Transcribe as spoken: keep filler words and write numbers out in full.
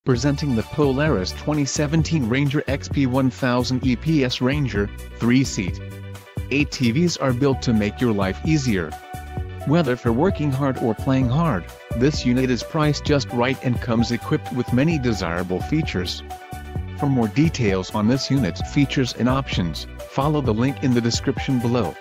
Presenting the Polaris twenty seventeen Ranger X P one thousand E P S Ranger, three seat. A T Vs are built to make your life easier. Whether for working hard or playing hard, this unit is priced just right and comes equipped with many desirable features. For more details on this unit's features and options, follow the link in the description below.